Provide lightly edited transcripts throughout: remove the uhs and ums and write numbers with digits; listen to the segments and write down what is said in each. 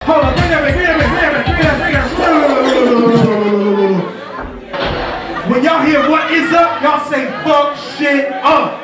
Hold on, bring that back. When y'all hear what is up, y'all say fuck shit up.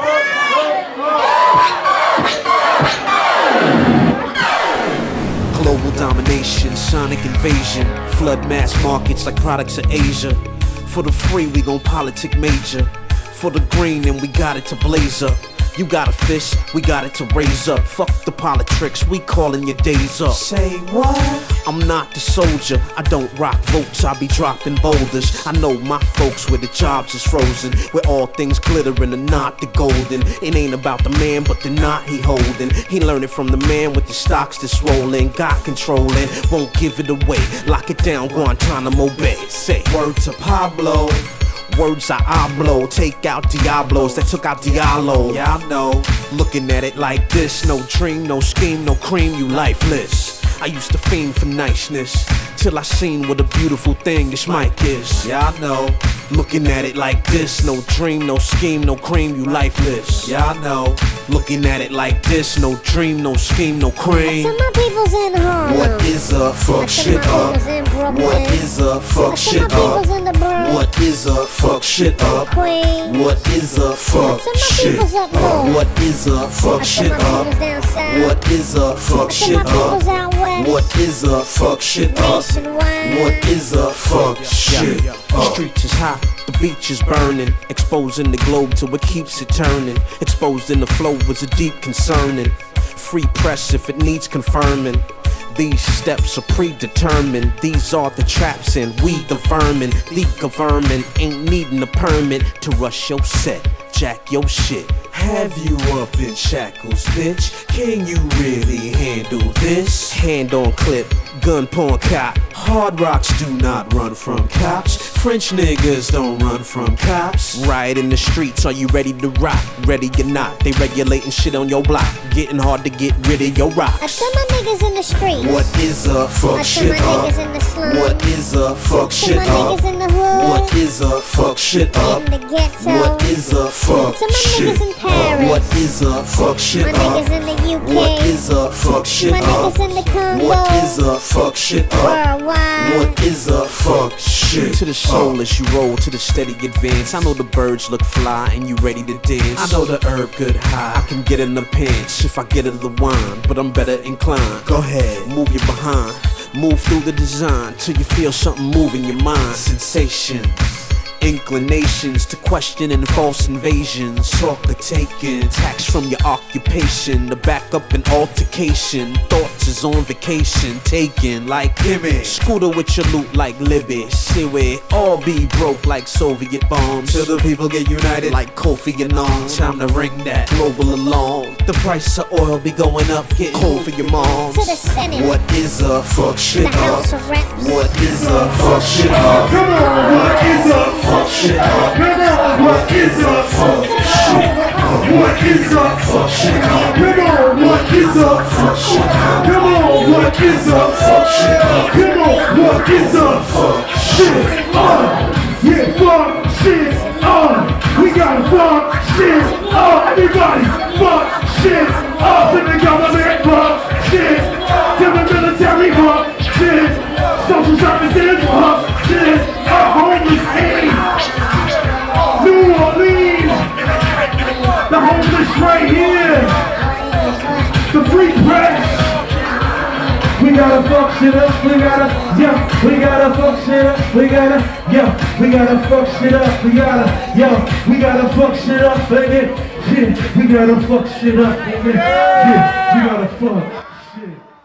Global domination, sonic invasion, flood mass markets like products of Asia. For the free, we gon' politic major. For the green, and we got it to blaze up. You got a fish, we got it to raise up. Fuck the politics, we callin' your days up. Say what? I'm not the soldier, I don't rock votes, I be dropping boulders. I know my folks where the jobs is frozen, where all things glittering and not the golden. It ain't about the man, but the knot he holding. He learned it from the man with the stocks that's swollen. Got controlling, won't give it away. Lock it down, Guantanamo Bay. Say word to Pablo. Words I blow, take out Diablos that took out Diallo. Yeah, I know, looking at it like this. No dream, no scheme, no cream, you lifeless. I used to fiend for niceness, till I seen what a beautiful thing this mic is. Yeah, I know, looking at it like this. No dream, no scheme, no cream, you lifeless. Yeah, I know, looking at it like this. No dream, no scheme, no cream. I said my people's in Harlem. What is up? Fuck shit up. What is up? Fuck shit up. What is up? Fuck shit up. Queen. What is up? Fuck shit up. What is up? Fuck shit up. What is up? Fuck shit up. What is up? Fuck shit up. What is up? Fuck shit up. The streets is hot, the beach is burning, exposing the globe till it keeps it turning. Exposed in the flow was a deep concerning. Free press if it needs confirming. These steps are predetermined. These are the traps and we the vermin. The government ain't needing a permit to rush your set, jack your shit. Have you up in shackles, bitch? Can you really handle this? Hand on clip, gun pawn cop. Hard rocks do not run from cops. French niggas don't run from cops. Riot in the streets, are you ready to rock? Ready or not, they regulating shit on your block. Getting hard to get rid of your rocks. I said my niggas in the streets. What is up? Fuck shit up. What is up? Fuck shit up. What is up? Fuck shit up. What is up? Fuck shit up. What is up? Fuck shit up. My niggas in the UK. What is up? Fuck shit up. My niggas in the Congo. What is up? Fuck shit up. Worldwide. What is up? Fuck shit. To the soul as you roll to the steady advance. I know the birds look fly and you ready to dance. I know the herb good high. I can get in the pinch if I get in the wine, but I'm better inclined. Go ahead, move your behind. Move through the design till you feel something move in your mind. Sensations, inclinations to question and false invasions. Talk the taking, tax from your occupation. The backup and altercation. Thoughts is on vacation, taken like gimme. Scooter with your loot like Libby. See we all be broke like Soviet bombs. Till the people get united like Kofi Annan. Time to ring that global alarm. The price of oil be going up, getting cold for your moms. To the Senate. What is up? Fuck shit The up. House of Reps. What is up? Fuck shit up. Come on, what is up? Fuck shit up. Come on, what is up? Fuck shit up. What is up? Fuck shit up. Come on, what is up? Fuck shit up. Come on, what is up? Fuck shit up. Come on, what is up? Fuck Shit up. Yeah, fuck shit up. We gotta fuck shit up. Everybody, fuck shit up. To the government, fuck shit. To the military, fuck shit. Social services, fuck shit. Homeless aid. New Orleans. The homeless right here. The free press. We gotta fuck shit up, we gotta fuck shit up, we gotta fuck shit up, we gotta fuck shit up, nigga. Yeah, we gotta fuck shit up, nigga. Yeah, we gotta fuck shit.